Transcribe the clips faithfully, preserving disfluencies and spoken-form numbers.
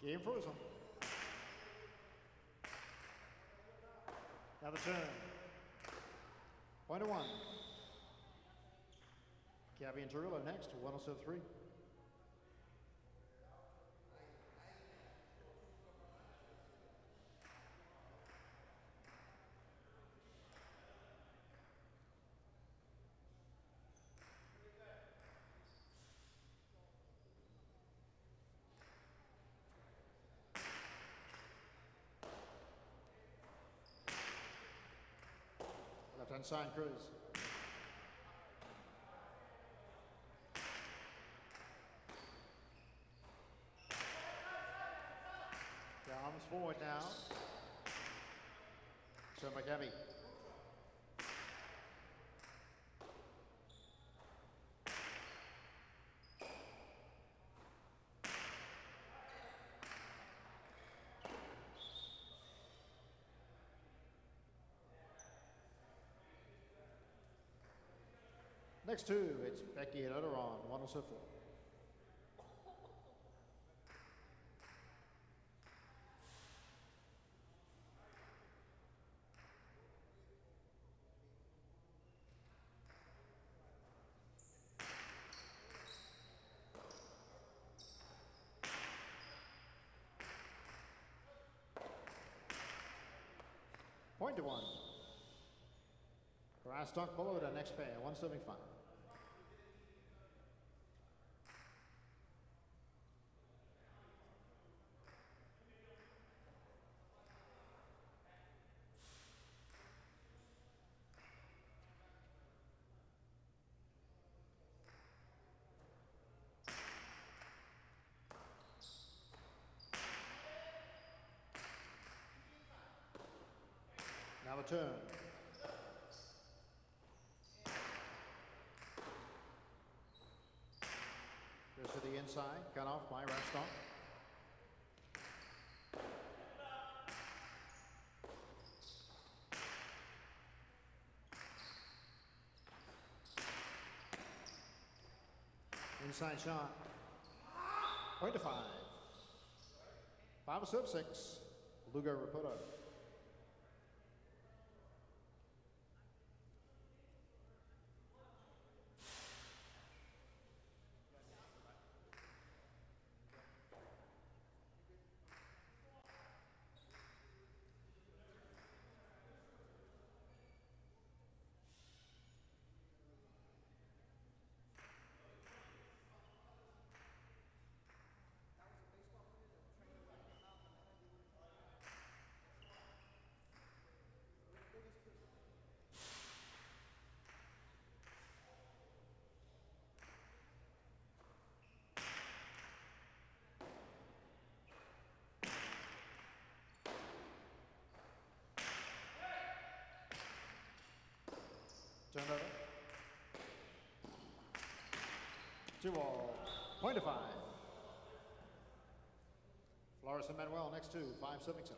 Game frozen. Now the turn. Point to one. Cabby and Turillo next to one oh seven three. Left-hand side, Cruz. Comes forward now. Turn by Gabby. Next two, it's Becky and Odoron, one oh seven four. Point to one. Grass stock below the next pair, one seventy-five. Now the turn. Goes to the inside, cut off by Rastock. Inside shot. Point to five. Five of serve six. Lugo Raputo. Turn over. Two all. Point to five. Flores and Manuel next two, five seventy-seven.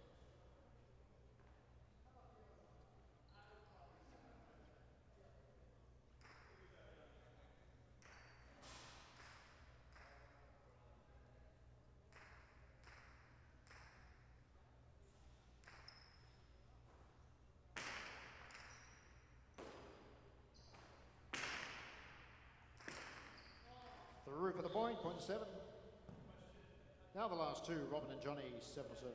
Through for the point, point to seven. Now the last two, Robin and Johnny, seven or seven.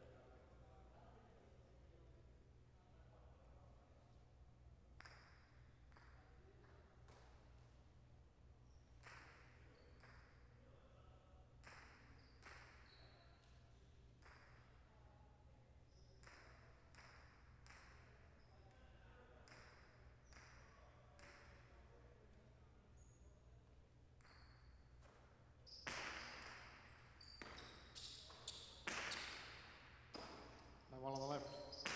One on the left.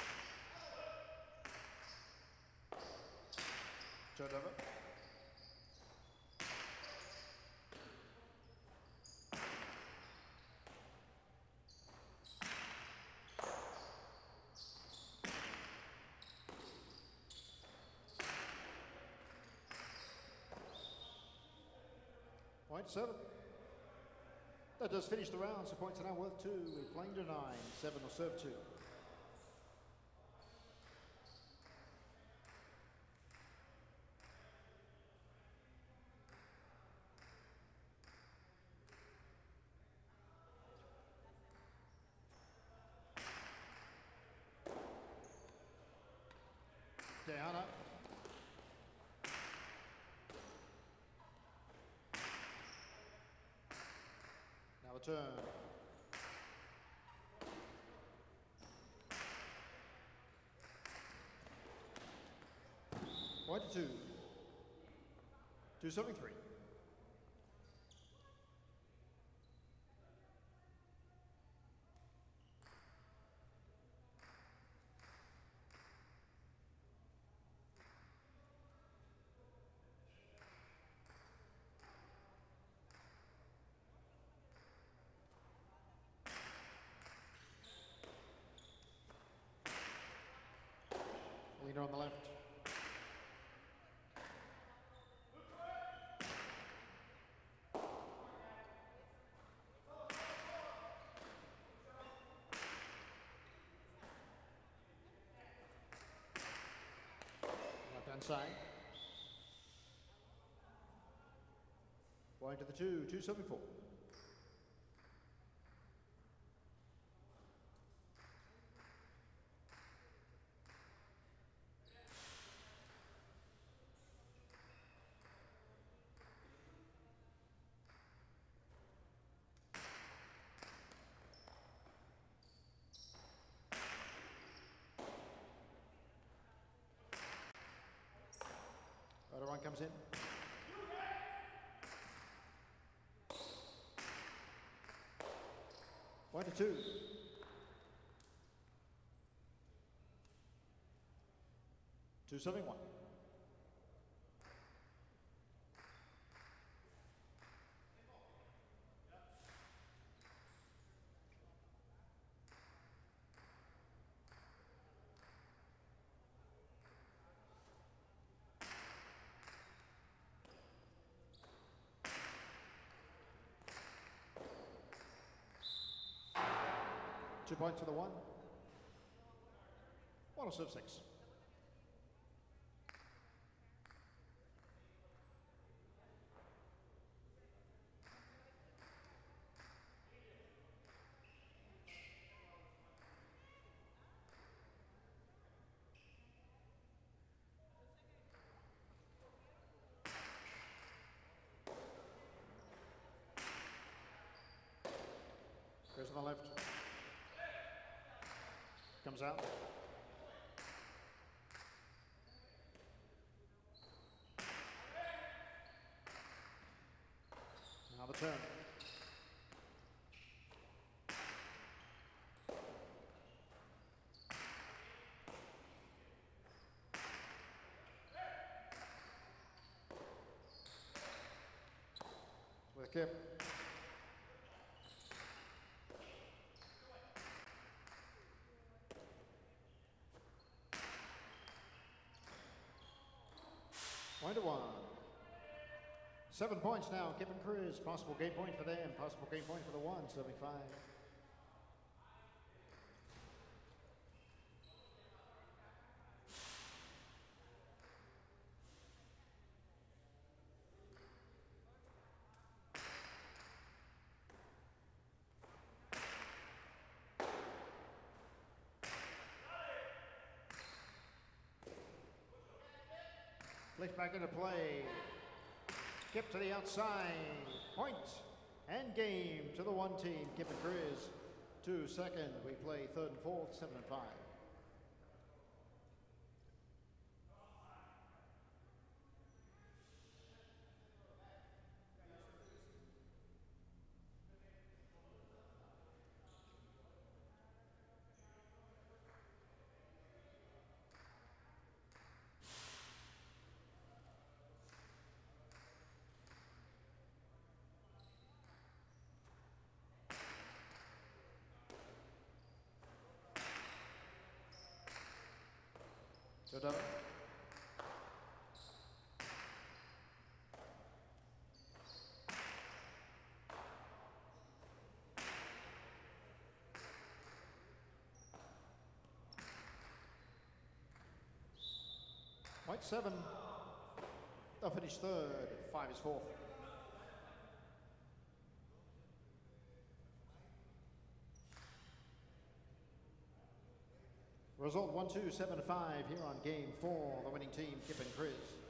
Turned over. Point seven. That does finish the round, so points are now worth two. We're playing to nine, seven or serve two. Diana. Now the turn. Point to two. Two serving three. Leader on the left. Left hand side. Going to the two, two serving four. Other one comes in. One to two. Two serving one. Two points for the one. One will serve six. Goes on the left. Comes out. Now the turn. With a kip. One to one. Seven points now, Kip and Chris. Possible game point for them, possible game point for the one, serving five. Flicked back into play. Kip to the outside. Point and game to the one team. Kip and Chris. Two second. We play third and fourth, seven and five. So done. Point seven. They'll finish third. Five is fourth. Result one two seven five here on game four. The winning team, Kip and Chris.